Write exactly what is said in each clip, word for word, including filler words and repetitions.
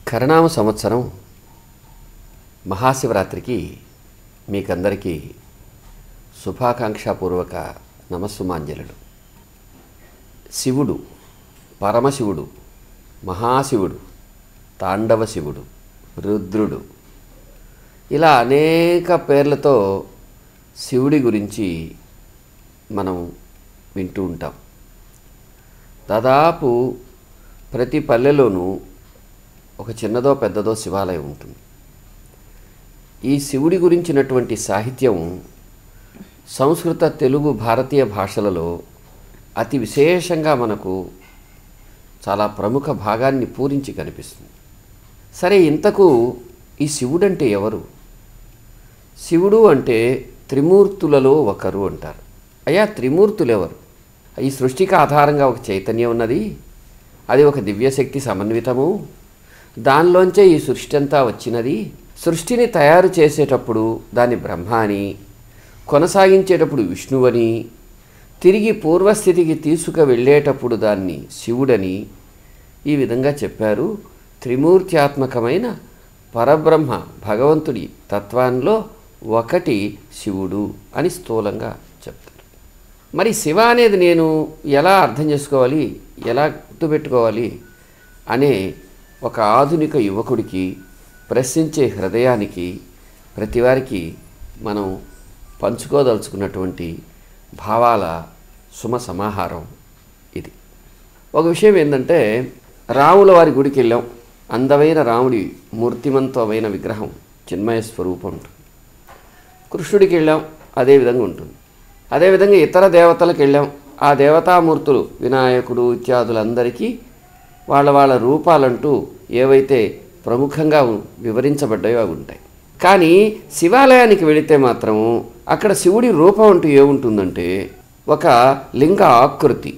కరణామ సంవత్సరం మహాశివరాత్రికి మీకందరికీ శుభాకాంక్షాపూర్వక నమస్సుమాంజలులు. శివుడు, పరమశివుడు, మహాశివుడు, తాండవ శివుడు, రుద్రుడు, ఇలా అనేక పేర్లతో శివుడి గురించి మనం వింటూ ఉంటాం. దాదాపు ప్రతి పల్లెలోనూ ఒక చిన్నదో పెద్దదో శివాలయం ఉంటుంది. ఈ శివుడి గురించినటువంటి సాహిత్యం సంస్కృత, తెలుగు, భారతీయ భాషలలో అతి విశేషంగా మనకు చాలా ప్రముఖ భాగాన్ని పూరించి కనిపిస్తుంది. సరే, ఇంతకు ఈ శివుడంటే ఎవరు? శివుడు అంటే త్రిమూర్తులలో ఒకరు అంటారు. అయ్యా, త్రిమూర్తులు ఎవరు? ఈ సృష్టికి ఆధారంగా ఒక చైతన్యం ఉన్నది, అది ఒక దివ్యశక్తి సమన్వితము, దానిలోంచే ఈ సృష్టి అంతా వచ్చినది. సృష్టిని తయారు చేసేటప్పుడు దాన్ని బ్రహ్మ అని, కొనసాగించేటప్పుడు విష్ణువని, తిరిగి పూర్వస్థితికి తీసుకు వెళ్ళేటప్పుడు దాన్ని శివుడని ఈ విధంగా చెప్పారు. త్రిమూర్త్యాత్మకమైన పరబ్రహ్మ భగవంతుడి తత్వంలో ఒకటి శివుడు అని స్థూలంగా చెప్తారు. మరి శివ అనేది నేను ఎలా అర్థం చేసుకోవాలి, ఎలా గుర్తుపెట్టుకోవాలి అనే ఒక ఆధునిక యువకుడికి, ప్రశ్నించే హృదయానికి, ప్రతివారికి మనం పంచుకోదలుచుకున్నటువంటి భావాల సుమ సమాహారం ఇది. ఒక విషయం ఏంటంటే, రాముల వారి గుడికి వెళ్ళాం. అందమైన రాముడి మూర్తిమంతమైన విగ్రహం, చిన్మయ స్వరూపం ఉంటుంది. కృష్ణుడికి వెళ్ళాం, అదేవిధంగా ఉంటుంది. అదేవిధంగా ఇతర దేవతలకు వెళ్ళాం, ఆ దేవతామూర్తులు వినాయకుడు ఇత్యాదులందరికీ వాళ్ళ వాళ్ళ రూపాలంటూ ఏవైతే ప్రముఖంగా వివరించబడ్డాయో అవి ఉంటాయి. కానీ శివాలయానికి వెళితే మాత్రము అక్కడ శివుడి రూపం అంటూ ఏముంటుందంటే, ఒక లింగ ఆకృతి,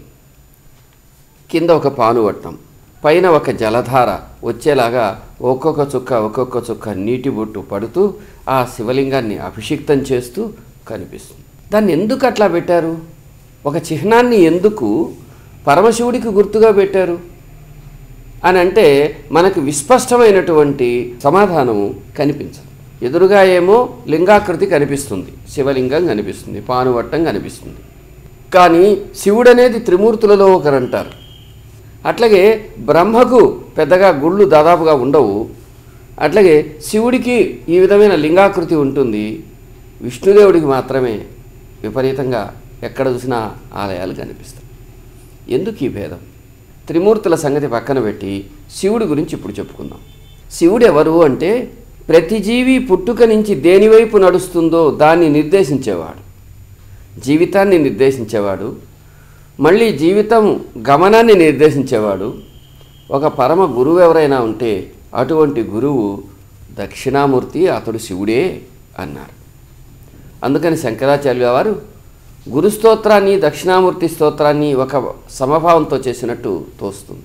కింద ఒక పానువట్టం, పైన ఒక జలధార వచ్చేలాగా ఒక్కొక్క చుక్క ఒక్కొక్క చుక్క నీటి బొట్టు పడుతూ ఆ శివలింగాన్ని అభిషిక్తం చేస్తూ కనిపిస్తుంది. దాన్ని ఎందుకు అట్లా పెట్టారు? ఒక చిహ్నాన్ని ఎందుకు పరమశివుడికి గుర్తుగా పెట్టారు అని అంటే మనకు విస్పష్టమైనటువంటి సమాధానము కనిపించదు. ఎదురుగా ఏమో లింగాకృతి కనిపిస్తుంది, శివలింగం కనిపిస్తుంది, పానువట్టం కనిపిస్తుంది. కానీ శివుడు అనేది త్రిమూర్తులలో ఒకరంటారు. అట్లాగే బ్రహ్మకు పెద్దగా గుళ్ళు దాదాపుగా ఉండవు, అట్లాగే శివుడికి ఈ విధమైన లింగాకృతి ఉంటుంది. విష్ణుదేవుడికి మాత్రమే విపరీతంగా ఎక్కడ చూసినా ఆలయాలు కనిపిస్తాయి. ఎందుకు ఈ భేదం? త్రిమూర్తుల సంగతి పక్కన పెట్టి శివుడి గురించి ఇప్పుడు చెప్పుకుందాం. శివుడు ఎవరు అంటే, ప్రతి జీవి పుట్టుక నుంచి దేనివైపు నడుస్తుందో దాన్ని నిర్దేశించేవాడు, జీవితాన్ని నిర్దేశించేవాడు, మళ్ళీ జీవితం గమనాన్ని నిర్దేశించేవాడు. ఒక పరమ గురువు ఎవరైనా ఉంటే అటువంటి గురువు దక్షిణామూర్తి, అతడు శివుడే అన్నారు. అందుకని శంకరాచార్యుల వారు గురుస్తోత్రాన్ని, దక్షిణామూర్తి స్తోత్రాన్ని ఒక సమభావంతో చేసినట్టు తోస్తుంది.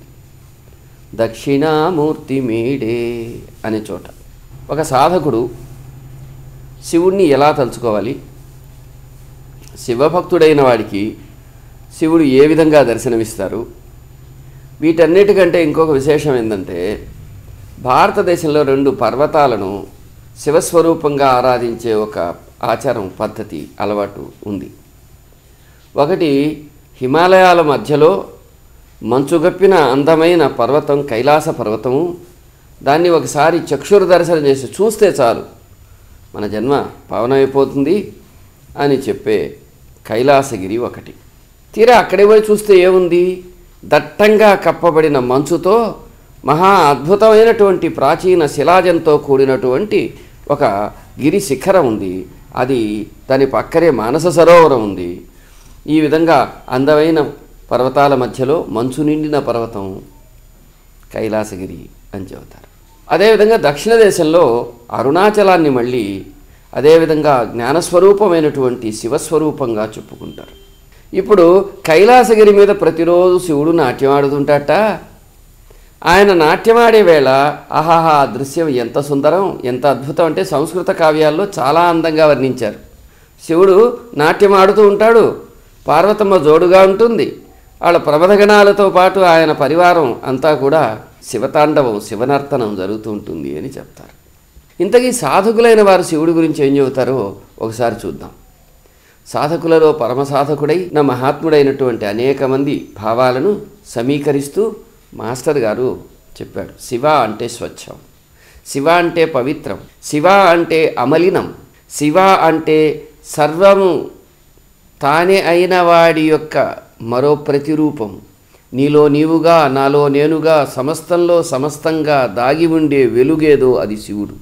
దక్షిణామూర్తి మీడే అనే చోట ఒక సాధకుడు శివుణ్ణి ఎలా తలుచుకోవాలి, శివభక్తుడైన వాడికి శివుడు ఏ విధంగా దర్శనమిస్తారు, వీటన్నిటికంటే ఇంకొక విశేషం ఏంటంటే, భారతదేశంలో రెండు పర్వతాలను శివస్వరూపంగా ఆరాధించే ఒక ఆచారం, పద్ధతి, అలవాటు ఉంది. ఒకటి హిమాలయాల మధ్యలో మంచుగప్పిన అందమైన పర్వతం కైలాస పర్వతము. దాన్ని ఒకసారి చక్షుర దర్శనం చేసి చూస్తే చాలు మన జన్మ పావనమైపోతుంది అని చెప్పే కైలాసగిరి ఒకటి. తీరా అక్కడే పోయి చూస్తే ఏముంది? దట్టంగా కప్పబడిన మంచుతో మహా అద్భుతమైనటువంటి ప్రాచీన శిలాజంతో కూడినటువంటి ఒక గిరి శిఖరం ఉంది. అది దాని పక్కనే మానస సరోవరం ఉంది. ఈ విధంగా అందమైన పర్వతాల మధ్యలో మంచు నిండిన పర్వతం కైలాసగిరి అని చెబుతారు. అదేవిధంగా దక్షిణ దేశంలో అరుణాచలాన్ని మళ్ళీ అదేవిధంగా జ్ఞానస్వరూపమైనటువంటి శివస్వరూపంగా చెప్పుకుంటారు. ఇప్పుడు కైలాసగిరి మీద ప్రతిరోజు శివుడు నాట్యం ఆడుతుంటాట. ఆయన నాట్యమాడే వేళ ఆహాహా, దృశ్యం ఎంత సుందరం, ఎంత అద్భుతం అంటే సంస్కృత కావ్యాల్లో చాలా అందంగా వర్ణించారు. శివుడు నాట్యం ఆడుతూ ఉంటాడు, పార్వతమ్మ జోడుగా ఉంటుంది, వాళ్ళ ప్రమథగణాలతో పాటు ఆయన పరివారం అంతా కూడా శివతాండవం శివనర్తనం జరుగుతూ ఉంటుంది అని చెప్తారు. ఇంతకీ సాధకులైన వారు శివుడి గురించి ఏం చెబుతారో ఒకసారి చూద్దాం. సాధకులలో పరమ సాధకుడైన మహాత్ముడైనటువంటి అనేక మంది భావాలను సమీకరిస్తూ మాస్టర్ గారు చెప్పాడు. శివ అంటే స్వచ్ఛం, శివ అంటే పవిత్రం, శివ అంటే అమలినం, శివ అంటే సర్వము తానే అయిన వాడి యొక్క మరో ప్రతిరూపం. నీలో నీవుగా నాలో నేనుగా సమస్తంలో సమస్తంగా దాగి ఉండే వెలుగేదో అది శివుడు.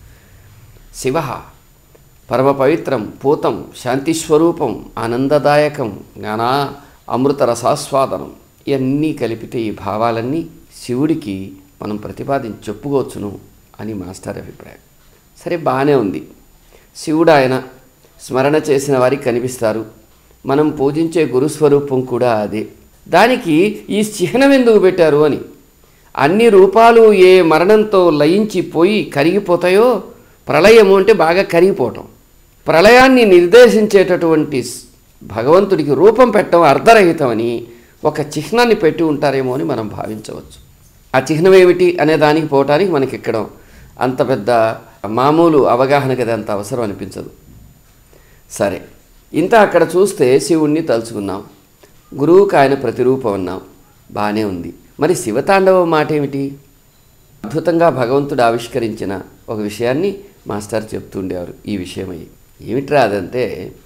శివ పరమ పవిత్రం, పూతం, శాంతిస్వరూపం, ఆనందదాయకం, జ్ఞానా అమృత రసాస్వాదనం. ఇవన్నీ కలిపితే ఈ భావాలన్నీ శివుడికి మనం ప్రతిపాదించి చెప్పుకోవచ్చును అని మాస్టర్ అభిప్రాయం. సరే, బాగానే ఉంది. శివుడు ఆయన స్మరణ చేసిన వారికి కనిపిస్తారు. మనం పూజించే గురుస్వరూపం కూడా అదే. దానికి ఈ చిహ్నం ఎందుకు పెట్టారు అని, అన్ని రూపాలు ఏ మరణంతో లయించిపోయి కరిగిపోతాయో, ప్రళయము అంటే బాగా కరిగిపోవటం, ప్రళయాన్ని నిర్దేశించేటటువంటి భగవంతుడికి రూపం పెట్టడం అర్ధరహితమని ఒక చిహ్నాన్ని పెట్టి ఉంటారేమో అని మనం భావించవచ్చు. ఆ చిహ్నం ఏమిటి అనే దానికి పోవటానికి మనకి ఇక్కడ అంత పెద్ద మామూలు అవగాహనకి అది అంత అవసరం అనిపించదు. సరే, ఇంత అక్కడ చూస్తే శివుణ్ణి తలుచుకున్నాం, గురువుకు ఆయన ప్రతిరూపం అన్నాం, బాగానే ఉంది. మరి శివతాండవం మాట ఏమిటి? అద్భుతంగా భగవంతుడు ఆవిష్కరించిన ఒక విషయాన్ని మాస్టర్ చెప్తుండేవారు. ఈ విషయమై ఏమిట్రా అదంటే,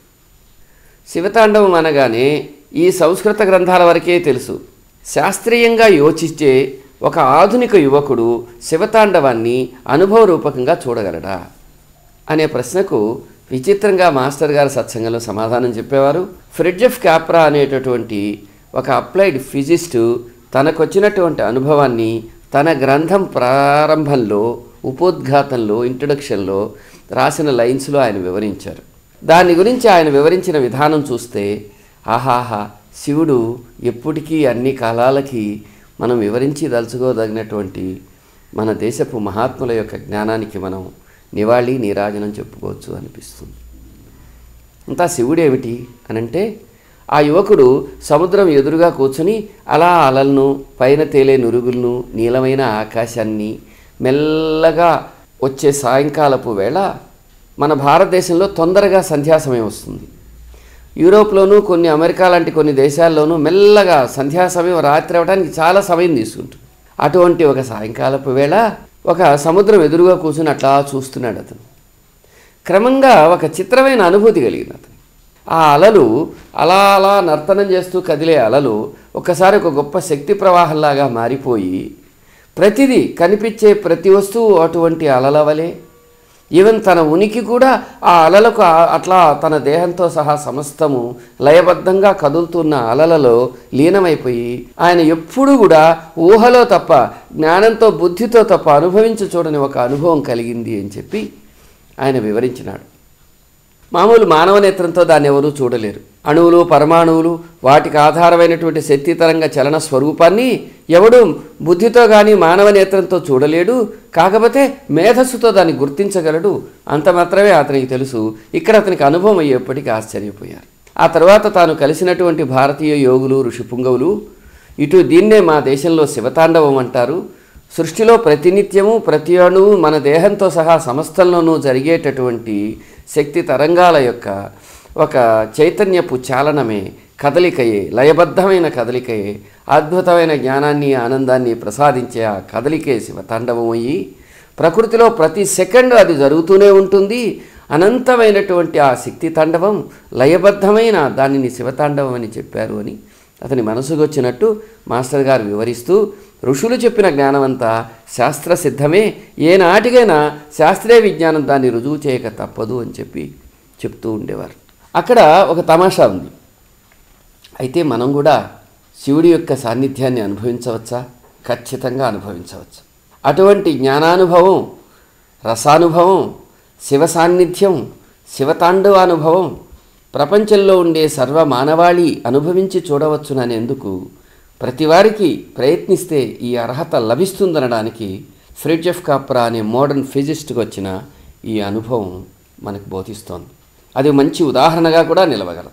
శివతాండవం అనగానే ఈ సంస్కృత గ్రంథాల వరకే తెలుసు. శాస్త్రీయంగా యోచించే ఒక ఆధునిక యువకుడు శివతాండవాన్ని అనుభవరూపకంగా చూడగలడా అనే ప్రశ్నకు విచిత్రంగా మాస్టర్ గారు సత్సంగంలో సమాధానం చెప్పేవారు. ఫ్రిడ్జెఫ్ క్యాప్రా అనేటటువంటి ఒక అప్లైడ్ ఫిజిస్టు తనకొచ్చినటువంటి అనుభవాన్ని తన గ్రంథం ప్రారంభంలో, ఉపోద్ఘాతంలో, ఇంట్రొడక్షన్లో రాసిన లైన్స్లో ఆయన వివరించారు. దాని గురించి ఆయన వివరించిన విధానం చూస్తే ఆహాహా, శివుడు ఎప్పటికీ అన్ని కాలాలకి మనం వివరించి దలుచుకోదగినటువంటి మన దేశపు మహాత్ముల యొక్క జ్ఞానానికి మనం నివాళి నీరాజనం చెప్పుకోవచ్చు అనిపిస్తుంది. అంతా శివుడేమిటి అనంటే, ఆ యువకుడు సముద్రం ఎదురుగా కూర్చుని అలా అలలను, పైన తేలే నురుగులను, నీలమైన ఆకాశాన్ని, మెల్లగా వచ్చే సాయంకాలపు వేళ మన భారతదేశంలో తొందరగా సంధ్యా సమయం వస్తుంది. యూరోప్లోనూ కొన్ని అమెరికా లాంటి కొన్ని దేశాల్లోనూ మెల్లగా సంధ్యా సమయం రాత్రి అవ్వడానికి చాలా సమయం తీసుకుంటుంది. అటువంటి ఒక సాయంకాలపు వేళ ఒక సముద్రం ఎదురుగా కూర్చుని అట్లా చూస్తున్నాడు అతను. క్రమంగా ఒక చిత్రమైన అనుభూతి కలిగింది అతను. ఆ అలలు అలా అలా నర్తనం చేస్తూ కదిలే అలలు ఒక్కసారి ఒక గొప్ప శక్తి ప్రవాహంలాగా మారిపోయి ప్రతిదీ కనిపించే ప్రతి వస్తువు అటువంటి అలల వలె, ఈవెన్ తన ఉనికి కూడా ఆ అలలకు అట్లా తన దేహంతో సహా సమస్తము లయబద్ధంగా కదులుతున్న అలలలో లీనమైపోయి ఆయన ఎప్పుడూ కూడా ఊహలో తప్ప, జ్ఞానంతో, బుద్ధితో తప్ప అనుభవించి చూడని ఒక అనుభవం కలిగింది అని చెప్పి ఆయన వివరించినాడు. మామూలు మానవ నేత్రంతో దాన్ని ఎవరూ చూడలేరు. అణువులు, పరమాణువులు, వాటికి ఆధారమైనటువంటి శక్తి తరంగ చలన స్వరూపాన్ని ఎవడు బుద్ధితో కానీ మానవ నేత్రంతో చూడలేడు. కాకపోతే మేధస్సుతో దాన్ని గుర్తించగలడు. అంత మాత్రమే అతనికి తెలుసు. ఇక్కడ అతనికి అనుభవం అయ్యేప్పటికీ ఆశ్చర్యపోయారు. ఆ తర్వాత తాను కలిసినటువంటి భారతీయ యోగులు, ఋషిపుంగవులు ఇటు దీన్నే మా దేశంలో శివతాండవం అంటారు. సృష్టిలో ప్రతినిత్యము ప్రతి అణువు మన దేహంతో సహా సమస్తంలోనూ జరిగేటటువంటి శక్తి తరంగాల యొక్క ఒక చైతన్యపు చాలనమే, కదలికయే, లయబద్ధమైన కదలికయే, అద్భుతమైన జ్ఞానాన్ని, ఆనందాన్ని ప్రసాదించే ఆ కదలికే శివతాండవం అయ్యి ప్రకృతిలో ప్రతి సెకండ్ అది జరుగుతూనే ఉంటుంది. అనంతమైనటువంటి ఆ శక్తి తాండవం లయబద్ధమైన దానిని శివతాండవం అని చెప్పారు అని అతని మనసుకు వచ్చినట్టు మాస్టర్ గారు వివరిస్తూ, ఋషులు చెప్పిన జ్ఞానమంతా శాస్త్ర సిద్ధమే, ఏనాటికైనా శాస్త్రీయ విజ్ఞానం దాన్ని రుజువు చేయక తప్పదు అని చెప్పి చెప్తూ ఉండేవారు. అక్కడ ఒక తమాషా ఉంది. అయితే మనం కూడా శివుడి యొక్క సాన్నిధ్యాన్ని అనుభవించవచ్చా? ఖచ్చితంగా అనుభవించవచ్చు. అటువంటి జ్ఞానానుభవం, రసానుభవం, శివ సాన్నిధ్యం, శివతాండవానుభవం ప్రపంచంలో ఉండే సర్వ మానవాళి అనుభవించి చూడవచ్చుననేందుకు ప్రతివారికి ప్రయత్నిస్తే ఈ అర్హత లభిస్తుందనడానికి ఫ్రిడ్జెఫ్ కాప్రా అనే మోడర్న్ ఫిజిస్ట్కి వచ్చిన ఈ అనుభవం మనకు బోధిస్తోంది. అది మంచి ఉదాహరణగా కూడా నిలవగలదు.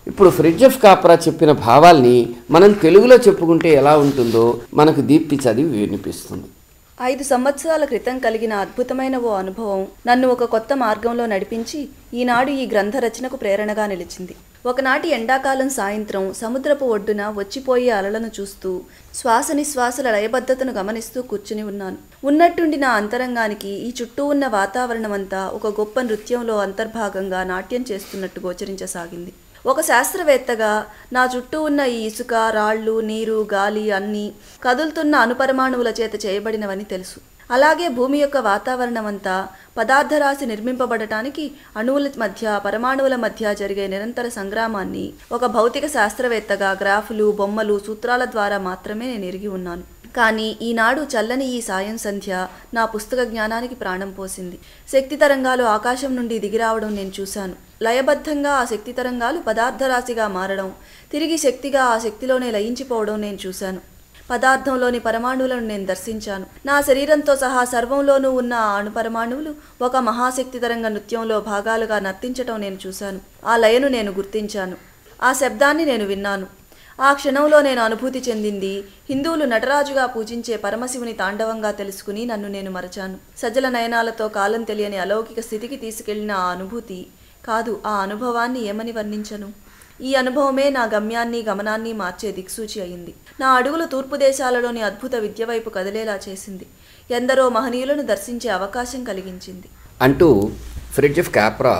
ఇప్పుడు ఫ్రిడ్జ్ ఆఫ్ కాప్రా చెప్పిన భావాల్ని మనం తెలుగులో చెప్పుకుంటే ఎలా ఉంటుందో మనకు దీప్తి చదివి వినిపిస్తుంది. ఐదు సంవత్సరాల క్రితం కలిగిన అద్భుతమైన ఓ అనుభవం నన్ను ఒక కొత్త మార్గంలో నడిపించి ఈనాడు ఈ గ్రంథ రచనకు ప్రేరణగా నిలిచింది. ఒకనాటి ఎండాకాలం సాయంత్రం సముద్రపు ఒడ్డున వచ్చిపోయే అలలను చూస్తూ శ్వాస నిశ్వాసల లయబద్ధతను గమనిస్తూ కూర్చుని ఉన్నాను. ఉన్నట్టుండి నా అంతరంగానికి ఈ చుట్టూ ఉన్న వాతావరణమంతా ఒక గొప్ప నృత్యంలో అంతర్భాగంగా నాట్యం చేస్తున్నట్టు గోచరించసాగింది. ఒక శాస్త్రవేత్తగా నా చుట్టూ ఉన్న ఈ ఇసుక, రాళ్ళు, నీరు, గాలి అన్నీ కదులుతున్న అణుపరమాణువుల చేత చేయబడినవని తెలుసు. అలాగే భూమి యొక్క వాతావరణం అంతా పదార్థరాశి నిర్మింపబడటానికి అణువుల మధ్య, పరమాణువుల మధ్య జరిగే నిరంతర సంగ్రామాన్ని ఒక భౌతిక శాస్త్రవేత్తగా గ్రాఫులు, బొమ్మలు, సూత్రాల ద్వారా మాత్రమే నేను ఎరిగి ఉన్నాను. కానీ ఈనాడు చల్లని ఈ సాయం సంధ్య నా పుస్తక జ్ఞానానికి ప్రాణం పోసింది. శక్తి తరంగాలు ఆకాశం నుండి దిగిరావడం నేను చూశాను. లయబద్ధంగా ఆ శక్తి తరంగాలు పదార్థరాశిగా మారడం, తిరిగి శక్తిగా ఆ శక్తిలోనే లయించిపోవడం నేను చూశాను. పదార్థంలోని పరమాణువులను నేను దర్శించాను. నా శరీరంతో సహా సర్వంలోనూ ఉన్న ఆ అణుపరమాణువులు ఒక మహాశక్తి తరంగ నృత్యంలో భాగాలుగా నర్తించటం నేను చూశాను. ఆ లయను నేను గుర్తించాను. ఆ శబ్దాన్ని నేను విన్నాను. ఆ క్షణంలో నేను అనుభూతి చెందింది హిందువులు నటరాజుగా పూజించే పరమశివుని తాండవంగా తెలుసుకుని నన్ను నేను మరచాను. సజల నయనాలతో కాలం తెలియని అలౌకిక స్థితికి తీసుకెళ్లిన ఆ అనుభూతి కాదు, ఆ అనుభవాన్ని ఏమని వర్ణించను. ఈ అనుభవమే నా గమ్యాన్ని, గమనాన్ని మార్చే దిక్సూచి అయింది. నా అడుగులు తూర్పు దేశాలలోని అద్భుత విద్య వైపు కదిలేలా చేసింది. ఎందరో మహనీయులను దర్శించే అవకాశం కలిగించింది అంటూ ఫ్రిడ్జ్ ఆఫ్ కాప్రా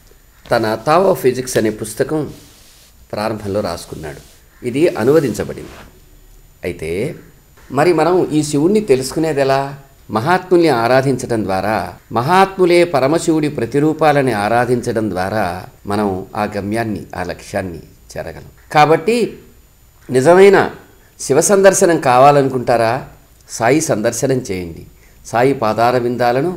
తన తావో ఫిజిక్స్ అనే పుస్తకం ప్రారంభంలో రాసుకున్నాడు. ఇది అనువదించబడింది. అయితే మరి మనం ఈ శివుణ్ణి తెలుసుకునేది ఎలా? మహాత్ముల్ని ఆరాధించడం ద్వారా, మహాత్ములే పరమశివుడి ప్రతిరూపాలని ఆరాధించడం ద్వారా మనం ఆ గమ్యాన్ని, ఆ లక్ష్యాన్ని చేరగలం. కాబట్టి నిజమైన శివ సందర్శనం కావాలనుకుంటారా? సాయి సందర్శనం చేయండి. సాయి పాదార విందాలను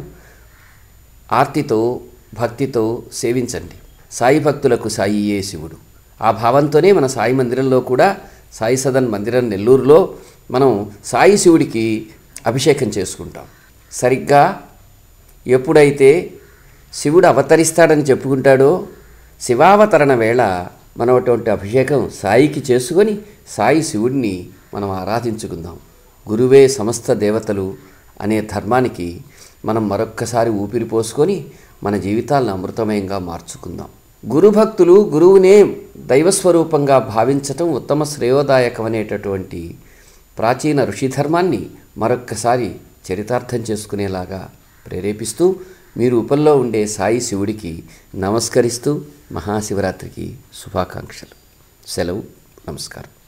ఆర్తితో, భక్తితో సేవించండి. సాయి భక్తులకు సాయియే శివుడు. ఆ భావంతోనే మన సాయి మందిరంలో కూడా, సాయి సదన్ మందిరం నెల్లూరులో మనం సాయి శివుడికి అభిషేకం చేసుకుంటాం. సరిగ్గా ఎప్పుడైతే శివుడు అవతరిస్తాడని చెప్పుకుంటాడో శివావతరణ వేళ మనం అటువంటి అభిషేకం సాయికి చేసుకొని సాయి శివుడిని మనం ఆరాధించుకుందాం. గురువే సమస్త దేవతలు అనే ధర్మానికి మనం మరొక్కసారి ఊపిరి పోసుకొని మన జీవితాలను అమృతమయంగా మార్చుకుందాం. గురుభక్తులు గురువునే దైవస్వరూపంగా భావించటం ఉత్తమ శ్రేయోదాయకం అనేటటువంటి ప్రాచీన ఋషిధర్మాన్ని మరొక్కసారి చరితార్థం చేసుకునేలాగా ప్రేరేపిస్తూ మీ రూపంలో ఉండే సాయి శివుడికి నమస్కరిస్తూ మహాశివరాత్రికి శుభాకాంక్షలు. సెలవు. నమస్కారం.